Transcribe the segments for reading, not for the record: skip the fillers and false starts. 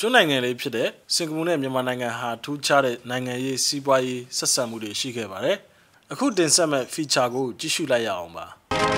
ကျွန်းနိုင်ငံလေးဖြစ်တဲ့စင်ကာပူနဲ့မြန်မာနိုင်ငံဟာထူးခြားတဲ့နိုင်ငံရေးစီးပွားရေးဆက်ဆံမှုတွေရှိခဲ့ပါတယ်။အခုတင်ဆက်မဲ့ feature ကိုကြည့်ရှုလိုက်ရအောင်ပါ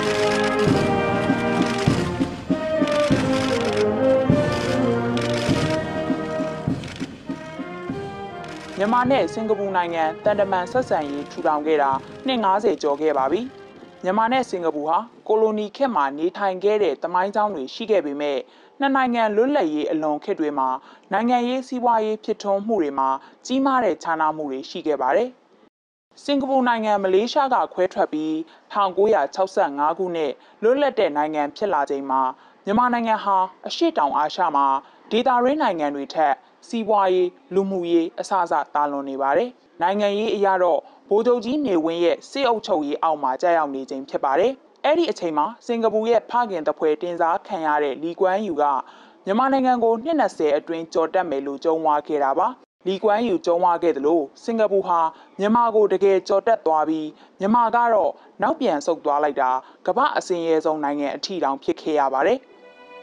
။မြန်မာနဲ့စင်ကာပူနိုင်ငံတန်တမန်ဆက်ဆံရေးထူထောင်ခဲ့တာနှစ်90ကျော်ခဲ့ပါပြီ။မြန်မာနဲ့စင်ကာပူဟာကိုလိုနီခေတ်မှာနေထိုင်ခဲ့တဲ့သမိုင်းကြောင်းတွေရှိခဲ့ပေမဲ့နှစ်နိုင်ငံလွတ်လပ်ရေးအလွန်ခေတ်တွေမှာနိုင်ငံရေးစီးပွားရေးဖြစ်ထွန်းမှုတွေမှာကြီးမားတဲ့ခြားနားမှုတွေရှိခဲ့ပါတယ်။စင်ကာပူနိုင်ငံမလေးရှားကခွဲထွက်ပြီး1965ခုနှစ်လွတ်လပ်တဲ့နိုင်ငံဖြစ်လာချိန်မှာမြန်မာနိုင်ငံဟာအရှေ့တောင်အာရှမှာဒေသရင်းနိုင်ငံတွေထက်စီးပွားရေးလူမှုရေးအစအစတာလွန်နေပါတယ်။နိုင်ငံရေးအရတော့ဗိုလ်ချုပ်ကြီးနေဝင်းရဲ့စစ်အုပ်ချုပ်ရေးအောက်မှာကြာရောက်နေခြင်းဖြစ်ပါတယ်။အဲ့ဒီအချိန်မှာစင်ကာပူရဲ့ဖခင်တပွဲတင်စားခံရတဲ့လီကွမ်းယူကမြန်မာနိုင်ငံကိုနှစ်20အတွင်းကြော်တက်မယ်လို့ကြုံဝါခဲ့တာပါ။လီကွမ်းယူကြုံဝါခဲ့တယ်လို့စင်ကာပူဟာမြန်မာကိုတကယ်ကြော်တက်သွားပြီးမြန်မာကတော့နောက်ပြန်ဆုတ်သွားလိုက်တာကမ္ဘာအစင်းရဲဆုံးနိုင်ငံအထီတောင်ဖြစ်ခဲ့ရပါတယ်။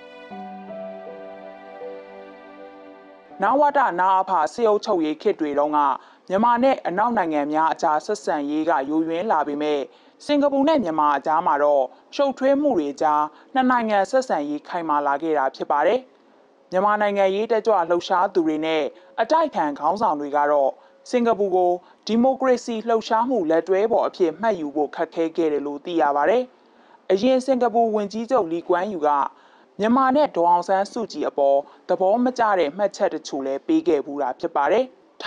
နဝတနာအဖစစ်အုပ်ချုပ်ရေးခေတ်တွေတုန်းကမြန်မာနဲ့အနောက်နိုင်ငံများအကြားဆက်ဆံရေးကယိုယွင်းလာပေမဲ့စင်ကာပူနဲ့မြန်မာအကြားမှာတော့ရှုပ်ထွေးမှုတွေကြားနှစ်နိုင်ငံဆက်ဆံရေးခိုင်မာလာခဲ့တာဖြစ်ပါတယ်။မြန်မာနိုင်ငံရေးတက်ကြွလှုပ်ရှားသူတွေနဲ့အတိုက်ခံခေါင်းဆောင်တွေကတော့စင်ကာပူကိုဒီမိုကရေစီလှုပ်ရှားမှုလက်တွဲပေါ်အဖြစ်မှတ်ယူဖို့ခက်ခဲခဲ့တယ်လို့သိရပါတယ်။အရင်စင်ကာပူဝန်ကြီးချုပ်လီကွမ်းယူကမြန်မာနဲ့ဒေါ်အောင်ဆန်းစုကြည်အပေါ်သဘောမကျတဲ့မှတ်ချက်တချို့လည်းပေးခဲ့ဘူးတာဖြစ်ပါတယ်။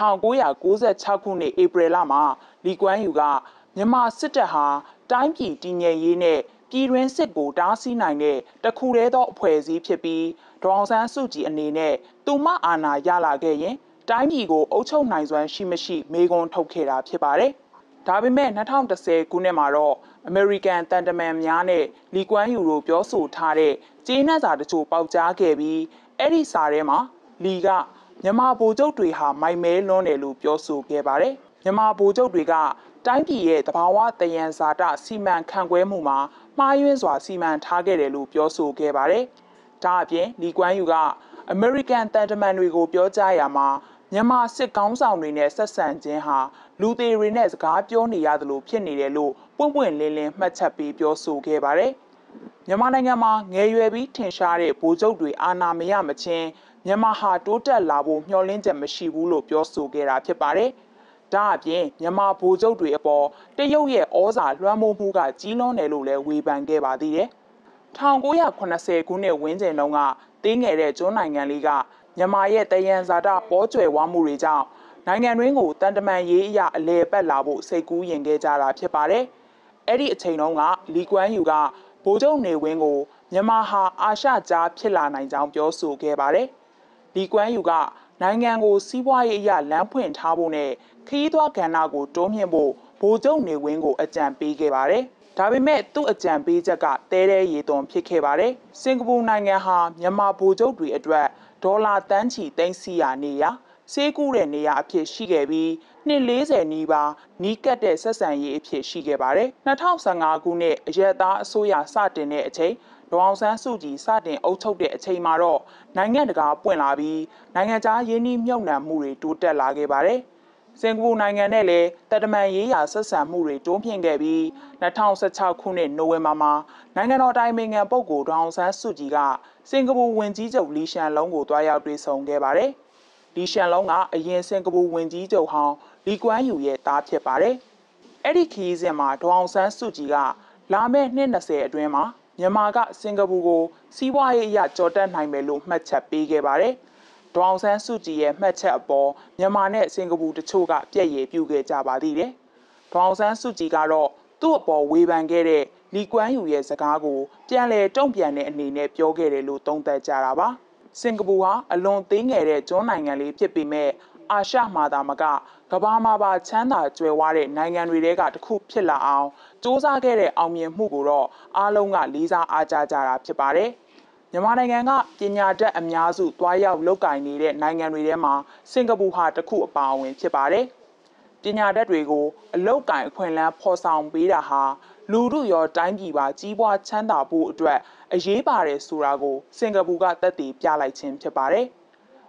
1996ခုနှစ်ဧပြီလမှာလီကွမ်းယူကမြန်မာစစ်တပ်ဟာတိုင်းပြည်တည်ငြိမ်ရေးနဲ့ပြည်တွင်းစစ်ကိုတားဆီးနိုင်တဲ့တခုတည်းသောအဖွဲ့အစည်းဖြစ်ပြီးဒေါ်အောင်ဆန်းစုကြည်အနေနဲ့သူမအာဏာရလာခဲ့ရင်တိုင်းပြည်ကိုအုပ်ချုပ်နိုင်စွမ်းရှိမရှိမေးခွန်းထုတ်ခဲ့တာဖြစ်ပါတယ်။ဒါပေမဲ့2010ခုနှစ်မှာတော့အမေရိကန်တန်တမန်များနဲ့လီကွမ်းယူတို့ပြောဆိုထားတဲ့ကျေးနပ်စာတချို့ပေါက်ကြားခဲ့ပြီးအဲ့ဒီစာထဲမှာလီကမြန်မာဗိုလ်ချုပ်တွေဟာမိုက်မဲလွန်းတယ်လို့ပြောဆိုခဲ့ပါတယ်။မြန်မာဗိုလ်ချုပ်တွေကတိုင်းပြည်ရဲ့သဘာဝတယံဇာတစီမံခန့်ခွဲမှုမှာမှားယွင်းစွာစီမံထားခဲ့တယ်လို့ပြောဆိုခဲ့ပါတယ်။ဒါအပြင်လီကွမ်းယူကအမေရိကန်တန်တမန်တွေကိုပြောကြားရမှာမြန်မာစစ်ကောင်းဆောင်တွေနဲ့ဆက်ဆံခြင်းဟာလူသေးတွေနဲ့စကားပြောနေရတယ်လို့ဖြစ်နေတယ်လို့ပွင့်ပွင့်လင်းလင်းမှတ်ချက်ပေးပြောဆိုခဲ့ပါတယ်။မြန်မာနိုင်ငံမှာငယ်ရွယ်ပြီးထင်ရှားတဲ့ဗိုလ်ချုပ်တွေအာဏာမရမချင်းမြန်မာဟာတိုးတက်လာဖို့မျှော်လင့်ချက်မရှိဘူးလို့ပြောဆိုခဲ့တာဖြစ်ပါတယ်။ဒါအပြင်မြန်မာဗိုလ်ချုပ်တွေအပေါ်တရုတ်ရဲ့ဩဇာလွှမ်းမိုးမှုကကြီးလွန်းတယ်လို့လည်းဝေဖန်ခဲ့ပါသေးတယ်။1980ခုနှစ်ဝန်းကျင်တုန်းကတင်းငယ်တဲ့ကျွန်းနိုင်ငံလေးကမြန်မာရဲ့တယံဇာတပေါ်ကျွယ်ဝမှုတွေကြောင့်နိုင်ငံတွင်းကိုတန်တမန်ရေးအရာအလဲပတ်လာဖို့စိတ်ကူးယဉ်ခဲ့ကြတာဖြစ်ပါတယ်။အဲ့ဒီအချိန်တုန်းကလီကွမ်းယူကဗိုလ်ချုပ်နေဝင်းကိုမြန်မာဟာအာရှကြားဖြစ်လာနိုင်ကြောင်းပြောဆိုခဲ့ပါတယ်။လီကွမ်းယူကနိုင်ငံကိုစီးပွားရေးအရာလမ်းဖွင့်ထားဖို့နဲ့ခရီးသွားကဏ္ဍကိုတိုးမြှင့်ဖို့ဗိုလ်ချုပ်နေဝင်းကိုအကြံပေးခဲ့ပါတယ်။ဒါပေမဲ့သူ့အကြံပေးချက်ကတဲတဲရေသွန်ဖြစ်ခဲ့ပါတယ်။စင်ကာပူနိုင်ငံဟာမြန်မာဗိုလ်ချုပ်တွေအတွက်ဒေါ်လာတန်းချီသိန်းစီရနေရစေးကူးတဲ့နေရာအဖြစ်ရှိခဲ့ပြီးနှစ်40နီးပါးနီးကပ်တဲ့ဆက်ဆံရေးအဖြစ်ရှိခဲ့ပါတယ်။2015ခုနှစ်အရက်သားအစိုးရစတင်တဲ့အချိန်ဒေါ်အောင်ဆန်းစုကြည်စတင်အုပ်ချုပ်တဲ့အချိန်မှာတော့နိုင်ငံတကာပွင့်လာပြီးနိုင်ငံခြားရင်းနှီးမြှုပ်နှံမှုတွေတိုးတက်လာခဲ့ပါတယ်။စင်ကာပူနိုင်ငံနဲ့လည်းတတမန်ရေးရာဆက်ဆံမှုတွေတိုးမြင့်ခဲ့ပြီး2016ခုနှစ်နိုဝင်ဘာမှာနိုင်ငံတော်တိုင်ပင်ခံပုဂ္ဂိုလ်ဒေါ်အောင်ဆန်းစုကြည်ကစင်ကာပူဝန်ကြီးချုပ်လီရှန်လုံးကိုတွားရောက်တွေ့ဆုံခဲ့ပါတယ်။လီရှန်လုံးကအရင်စင်ကာပူဝန်ကြီးချုပ်ဟောင်းလီကွမ်းယူရဲ့သားဖြစ်ပါတယ်။အဲ့ဒီခရီးစဉ်မှာဒေါ်အောင်ဆန်းစုကြည်ကလာမယ့်နှစ်20အတွင်းမှာမြန်မာကစင်ကာပူကိုစီးပွားရေးအရကြော်တက်နိုင်မယ်လို့မှတ်ချက်ပေးခဲ့ပါတယ်။ဒေါ်အောင်ဆန်းစုကြည်ရဲ့မှတ်ချက်အပေါ်မြန်မာနဲ့စင်ကာပူတချို့ကပြည့်ရည်ပြုခဲ့ကြပါသေးတယ်။ဒေါ်အောင်ဆန်းစုကြည်ကတော့သူ့အပေါ်ဝေဖန်ခဲ့တဲ့လီကွမ်းယူရဲ့စကားကိုပြန်လည်တုံ့ပြန်တဲ့အနေနဲ့ပြောခဲ့တယ်လို့သုံးသပ်ကြတာပါ။စင်ကာပူဟာအလွန်သေးငယ်တဲ့ကျွန်းနိုင်ငံလေးဖြစ်ပေမဲ့အာရှမှာသာမကကမ္ဘာမှာပါချမ်းသာကြွယ်ဝတဲ့နိုင်ငံတွေကတစ်ခုဖြစ်လာအောင်စ조사ခဲ့တဲ့အောင်မြင်မှုကိုတော့အားလုံးကလေးစားအားကြကြတာဖြစ်ပါတယ်။မြန်မာနိုင်ငံကပညာတတ်အများစုတွားရောက်လုပ်ကိုင်နေတဲ့နိုင်ငံတွေထဲမှာစင်ကာပူဟာတစ်ခုအပါအဝင်ဖြစ်ပါတယ်။ပညာတတ်တွေကိုအလုပ်ကိုင်အခွင့်အလမ်းဖော်ဆောင်ပေးတာဟာလူထုရောတိုင်းပြည်ပါကြီးပွားချမ်းသာဖို့အတွက်အရေးပါတယ်ဆိုတာကိုစင်ကာပူကသက်သေပြလိုက်ခြင်းဖြစ်ပါတယ်။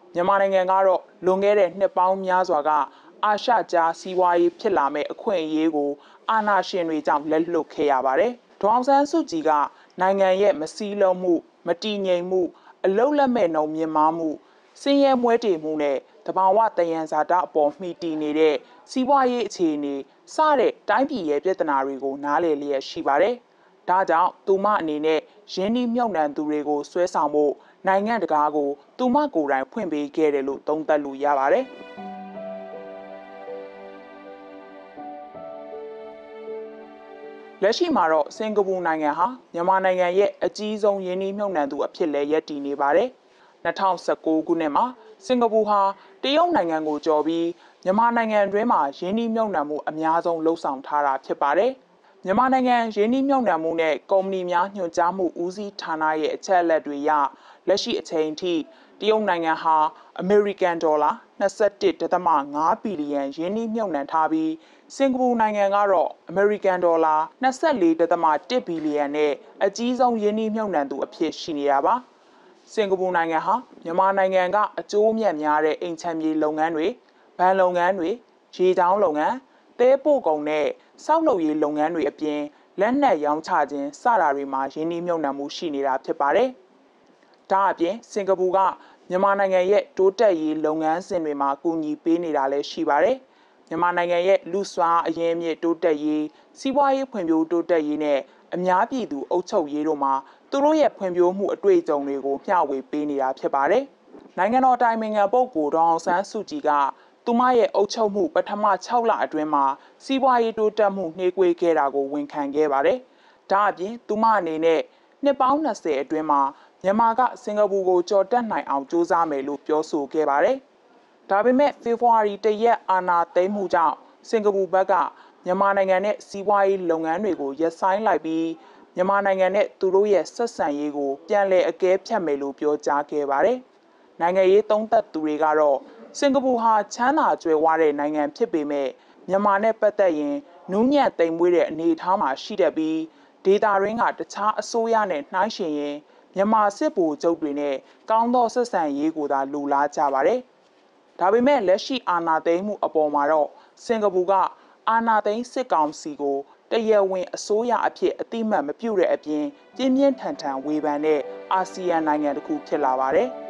မြန်မာနိုင်ငံကတော့လွန်ခဲ့တဲ့နှစ်ပေါင်းများစွာကအာရှကြားစီးပွားရေးဖြစ်လာမဲ့အခွင့်အရေးကိုအာဏာရှင်တွေကြောင့်လက်လွတ်ခဲ့ရပါတယ်။ဒေါအောင်ဆန်းစုကြည်ကနိုင်ငံရဲ့မစည်းလုံးမှုမတည်ငြိမ်မှုအလုတ်လက်မဲ့နှုံမြင့်မားမှုစင်းရဲမွဲတေမှုနဲ့တဘာဝတယံဇာတအပေါ်မှီတည်နေတဲ့စီးပွားရေးအခြေအနေစတဲ့တိုင်းပြည်ရဲ့ပြဿနာတွေကိုနားလည်လျက်ရှိပါတယ်။ဒါကြောင့်သူမအနေနဲ့ရင်းနှီးမြှုပ်နှံသူတွေကိုဆွဲဆောင်ဖို့နိုင်ငံတကာကိုသူမကိုယ်တိုင်ဖွင့်ပေးခဲ့တယ်လို့သုံးသပ်လို့ရပါတယ်။လက်ရှိမှာတော့စင်ကာပူနိုင်ငံဟာမြန်မာနိုင်ငံရဲ့အကြီးဆုံးရင်းနှီးမြှုပ်နှံသူအဖြစ်လဲရပ်တည်နေပါတယ်။2019ခုနှစ်မှာစင်ကာပူဟာတရုတ်နိုင်ငံကိုကျော်ပြီးမြန်မာနိုင်ငံတွင်းမှာရင်းနှီးမြှုပ်နှံမှုအများဆုံးလှုပ်ဆောင်ထားတာဖြစ်ပါတယ်။မြန်မာနိုင်ငံရင်းနှီးမြှုပ်နှံမှုနဲ့ကုမ္ပဏီများညွှန်ကြားမှုဦးစီးဌာနရဲ့အချက်အလက်တွေအရလက်ရှိအချိန်ထိတရုတ်နိုင်ငံဟာအမေရိကန်ဒေါ်လာ21.5 ဘီလီယံရင်းနှီးမြှုပ်နှံထားပြီးစင်ကာပူနိုင်ငံကတော့အမေရိကန်ဒေါ်လာ24.1 ဘီလီယံနဲ့အကြီးဆုံးရင်းနှီးမြှုပ်နှံသူအဖြစ်ရှိနေတာပါစင်ကာပူနိုင်ငံဟာမြန်မာနိုင်ငံကအကျိုးအမြတ်များတဲ့အိမ်ချမ်းမြေလုပ်ငန်းတွေဘဏ်လုပ်ငန်းတွေရေတောင်းလုပ်ငန်းသဲပို့ကုန်နဲ့စောက်လုပ်ရေးလုပ်ငန်းတွေအပြင်လက်နက်ရောင်းချခြင်းစတာတွေမှာရင်းနှီးမြှုပ်နှံမှုရှိနေတာဖြစ်ပါတယ်။ဒါအပြင်စင်ကာပူကမြန်မာနိုင်ငံရဲ့တိုးတက်ရေးလုပ်ငန်းစဉ်တွေမှာကူညီပေးနေတာလည်းရှိပါတယ်။မြန်မာနိုင်ငံရဲ့လူစွမ်းအရင်းအမြစ်တိုးတက်ရေးစီးပွားရေးဖွံ့ဖြိုးတိုးတက်ရေးနဲ့အများပြည်သူအုပ်ချုပ်ရေးတို့မှာသူတို့ရဲ့ဖွံ့ဖြိုးမှုအတွေ့အကြုံတွေကိုမျှဝေပေးနေတာဖြစ်ပါတယ်။နိုင်ငံတော်တိုင်ပင်ခံပုဂ္ဂိုလ်ဒေါအောင်ဆန်းစုကြည်ကသူမရဲ့အုပ်ချုပ်မှုပထမ6လအတွင်းမှာစီးပွားရေးတိုးတက်မှုနှေးကွေးခဲ့တာကိုဝန်ခံခဲ့ပါတယ်။ဒါအပြင်သူမအနေနဲ့နှစ်ပေါင်း20အတွင်းမှာမြန်မာကစင်ကာပူကိုကြော်တက်နိုင်အောင်စူးစမ်းမယ်လို့ပြောဆိုခဲ့ပါတယ်။ဒါပေမဲ့ဖေဖော်ဝါရီ1ရက်အာဏာသိမ်းမှုကြောင့်စင်ကာပူဘက်ကမြန်မာနိုင်ငံနဲ့စီးပွားရေးလုပ်ငန်းတွေကိုရပ်ဆိုင်းလိုက်ပြီးမြန်မာနိုင်ငံနဲ့သူတို့ရဲ့ဆက်ဆံရေးကိုပြန်လည်အကဲဖြတ်မယ်လို့ပြောကြားခဲ့ပါတယ်။နိုင်ငံရေးသုံးသပ်သူတွေကတော့စင်ကာပူဟာချမ်းသာကြွယ်ဝတဲ့နိုင်ငံဖြစ်ပေမဲ့မြန်မာနဲ့ပတ်သက်ရင်နူးညံ့သိမ်မွေ့တဲ့အနေအထားမှာရှိတတ်ပြီးဒေတာရင်းကတခြားအစိုးရနဲ့နှိုင်းယှဉ်ရင်မြန်မာစစ်ဗိုလ်ချုပ်တွေနဲ့ကောင်းသောဆက်ဆံရေးကိုသာလိုလားကြပါတယ်။ဒါပေမဲ့လက်ရှိအာဏာသိမ်းမှုအပေါ်မှာတော့စင်ကာပူကအာဏာသိမ်းစစ်ကောင်စီကိုတရားဝင်အစိုးရအဖြစ်အတိအမှတ်မပြုတဲ့အပြင်ပြင်းပြင်းထန်ထန်ဝေဖန်တဲ့အာဆီယံနိုင်ငံတစ်ခုဖြစ်လာပါတယ်။